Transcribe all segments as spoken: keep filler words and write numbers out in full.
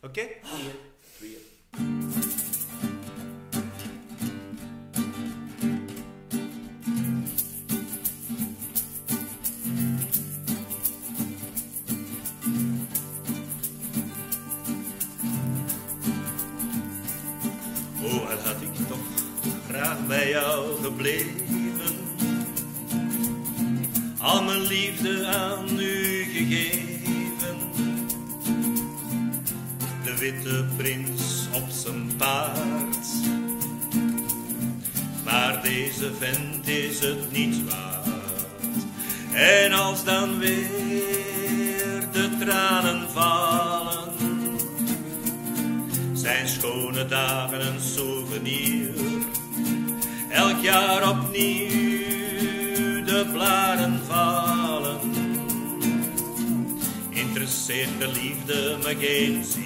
Oké? Okay? Eén, twee. Oh, wat had ik toch graag bij jou gebleven, al mijn liefde aan u gegeven. De witte prins op zijn paard, maar deze vent is het niet waard. En als dan weer de tranen vallen, zijn schone dagen een souvenir. Elk jaar opnieuw de blaren vallen, interesseert de liefde me geen zier.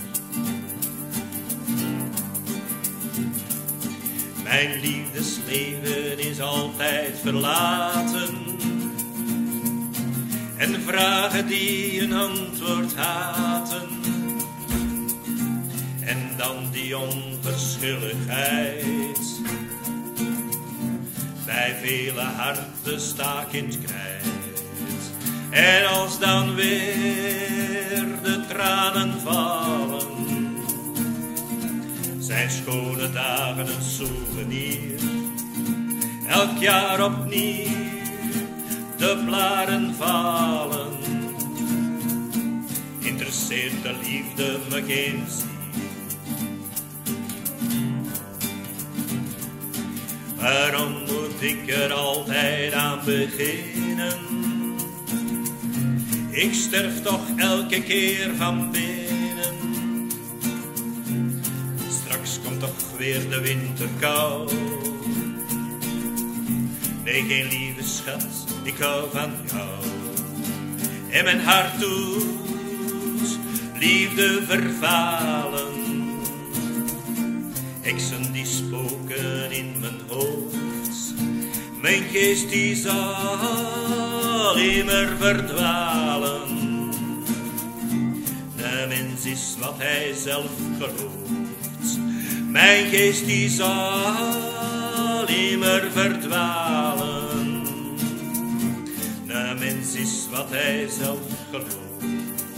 Mijn liefdesleven is altijd verlaten, en vragen die een antwoord haten. En dan die onverschilligheid, bij vele harten staak in het krijt. En als dan weer de tranen vallen, zijn schone dagen een souvenir. Elk jaar opnieuw de blaren vallen, interesseert de liefde me geen zier. Waarom moet ik er altijd aan beginnen? Ik sterf toch elke keer van binnen. Straks komt toch weer de winterkou. Nee, geen lieve schat, ik hou van jou. En mijn hart doet liefde vervalen. Heksen die spoken in mijn hoofd, mijn geest die zal immer verdwalen. De mens is wat hij zelf gelooft, mijn geest die zal immer verdwalen. De mens is wat hij zelf gelooft.